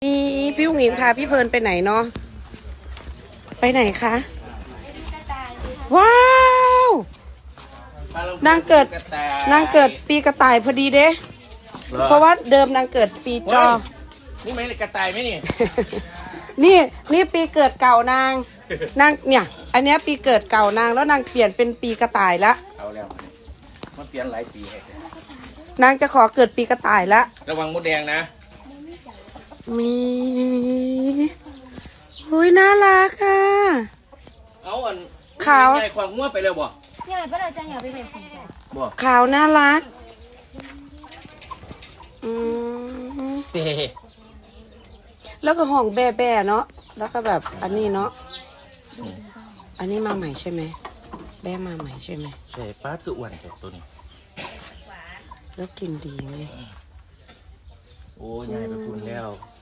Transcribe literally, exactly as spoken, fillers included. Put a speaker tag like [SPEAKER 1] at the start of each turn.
[SPEAKER 1] นี่พี่อุ้งอิงพาพี่เพลินไปไหนเนาะไปไหนคะว้าวนางเกิดนางเกิดปีกระต่ายพอดีเด้เพราะว่าเดิมนางเกิดปีจอ
[SPEAKER 2] นี่ไม่เลยกระต่ายไหมนี่
[SPEAKER 1] นี่นี่ปีเกิดเก่านางนางเนี่ยอันเนี้ยปีเกิดเก่านางแล้วนางเปลี่ยนเป็นปีกระต่ายละ
[SPEAKER 2] เอาแล้วมันเปลี่ยนหลายปี
[SPEAKER 1] นางจะขอเกิดปีกระต่ายละ
[SPEAKER 2] ระวังมดแดงนะ
[SPEAKER 1] มีหุยน่ารักอ่ะ
[SPEAKER 2] เอาอัน
[SPEAKER 1] ขาว
[SPEAKER 2] ใหญ่ความง้วไปแล้วบ่
[SPEAKER 3] ใหญ่ปะเราจะใหญ่ไปแบบ
[SPEAKER 2] บ่
[SPEAKER 1] ขาวน่ารักอืมแล้วก็ห้องแบ่แบ่เนาะแล้วก็แบบอันนี้เนาะอันนี้มาใหม่ใช่ไหมแบ่มาใหม่ใช่ไหม
[SPEAKER 2] ใช่ป้าคืออ้วนตัวนี้
[SPEAKER 1] แล้วกินดีไง
[SPEAKER 2] โอ้ยใหญ่ไปคุณแล้ว